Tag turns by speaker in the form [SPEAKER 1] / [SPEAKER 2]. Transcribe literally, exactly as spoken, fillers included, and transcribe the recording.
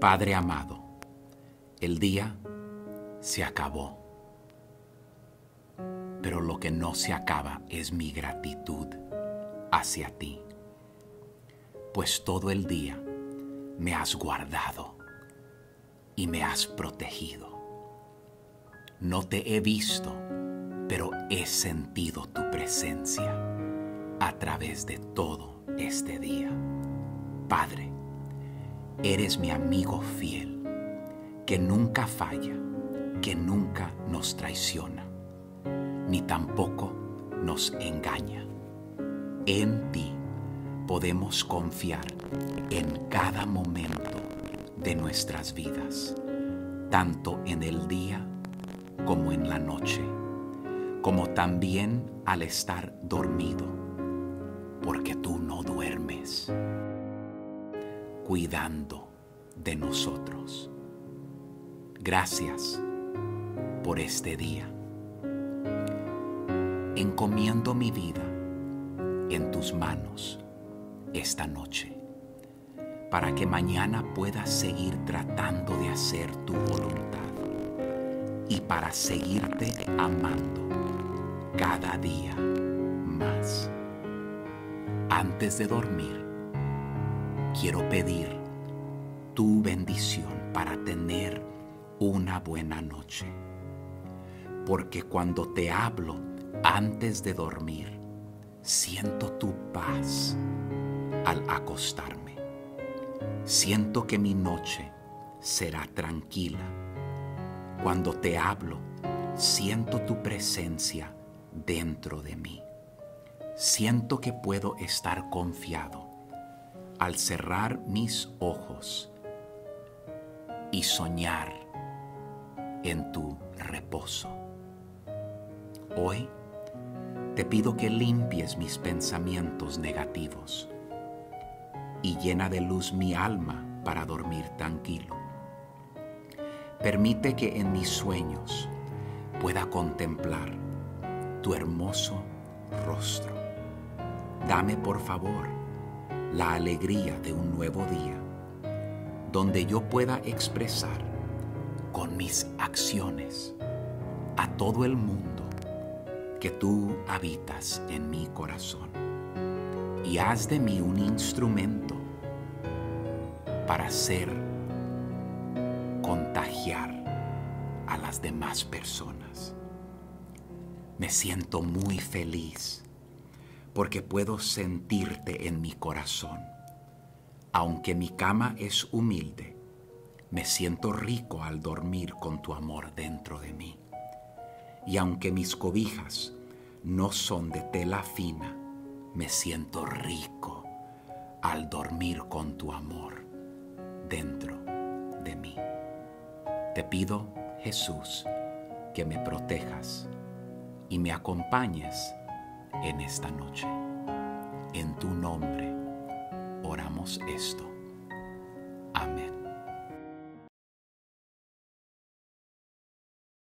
[SPEAKER 1] Padre amado, el día se acabó, pero lo que no se acaba es mi gratitud hacia ti, pues todo el día me has guardado y me has protegido. No te he visto, pero he sentido tu presencia a través de todo este día. Padre, eres mi amigo fiel, que nunca falla, que nunca nos traiciona, ni tampoco nos engaña. En ti podemos confiar en cada momento de nuestras vidas, tanto en el día como en la noche, como también al estar dormido, porque tú no duermes, cuidando de nosotros. Gracias por este día. Encomiendo mi vida en tus manos esta noche, para que mañana puedas seguir tratando de hacer tu voluntad y para seguirte amando cada día más. Antes de dormir, quiero pedir tu bendición para tener una buena noche, porque cuando te hablo antes de dormir, siento tu paz al acostarme. Siento que mi noche será tranquila. Cuando te hablo, siento tu presencia dentro de mí. Siento que puedo estar confiado al cerrar mis ojos y soñar en tu reposo. Hoy te pido que limpies mis pensamientos negativos y llena de luz mi alma para dormir tranquilo. Permite que en mis sueños pueda contemplar tu hermoso rostro. Dame, por favor, la alegría de un nuevo día, donde yo pueda expresar con mis acciones a todo el mundo que tú habitas en mi corazón, y haz de mí un instrumento para hacer contagiar a las demás personas. Me siento muy feliz porque puedo sentirte en mi corazón. Aunque mi cama es humilde, me siento rico al dormir con tu amor dentro de mí. Y aunque mis cobijas no son de tela fina, me siento rico al dormir con tu amor dentro de mí. Te pido, Jesús, que me protejas y me acompañes en esta noche. En tu nombre oramos esto. Amén.